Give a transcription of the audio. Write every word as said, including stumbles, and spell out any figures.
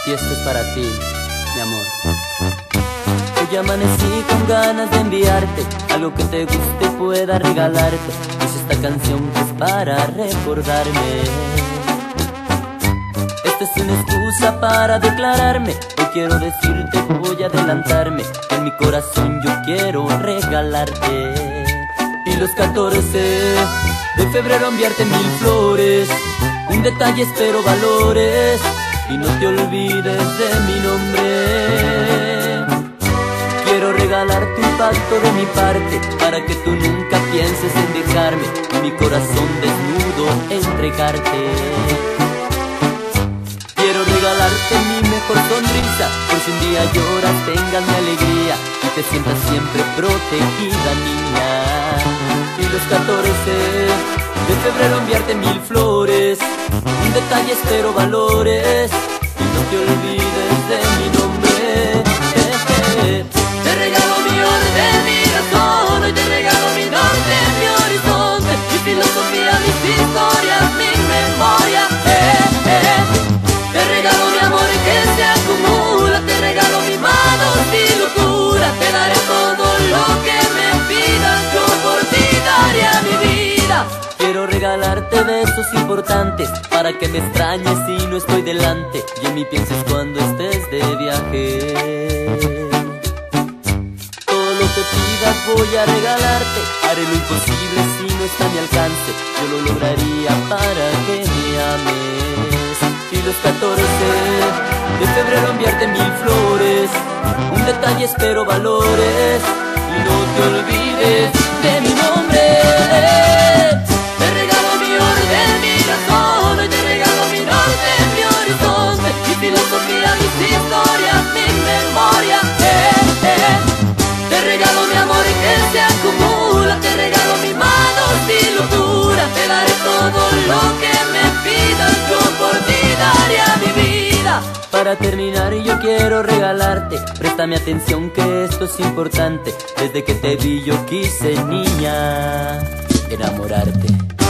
Y esto es para ti, mi amor. Hoy amanecí con ganas de enviarte algo que te guste y pueda regalarte. Pues esta canción que es para recordarme. Esta es una excusa para declararme. Hoy quiero decirte, voy a adelantarme. En mi corazón yo quiero regalarte. Y los catorce de febrero enviarte mil flores. Un detalle espero valores. Y no te olvides de mi nombre. Quiero regalarte un pacto de mi parte, para que tú nunca pienses en dejarme, y mi corazón desnudo entregarte. Quiero regalarte mi mejor sonrisa, por si un día lloras tengas mi alegría, y te sientas siempre protegida, niña. Y los catorce de febrero enviarte mil flores. Un detalle espero valores. Y no te olvides de mi nombre. eh, eh. Te regalo mi orden, mi razón. Hoy te regalo mi norte, mi horizonte, mi filosofía, mis historias, mi memoria. eh, eh. Te regalo mi amor que se acumula. Te regalo mi mano, mi locura. Te daré todo lo que me pidas. Yo por ti daría mi vida. Quiero regalarte besos importantes, para que me extrañes si no estoy delante, y en mí pienses cuando estés de viaje. Todo lo que pidas voy a regalarte. Haré lo imposible si no está a mi alcance. Yo lo lograría para que me ames. Y los catorce de febrero enviarte mil flores. Un detalle espero valores. Y no te olvides de mi nombre. Te regalo mi orden, mi razón. Hoy te regalo mi norte, mi horizonte, mi filosofía, mis historias, mi memoria. eh, eh. Te regalo mi amor que se acumula. Te regalo mi mano, mi locura. Te daré todo lo que me pidas. Yo por ti daría mi vida. Para terminar yo quiero regalarte, préstame atención que esto es importante. Desde que te vi yo quise, niña, enamorarte.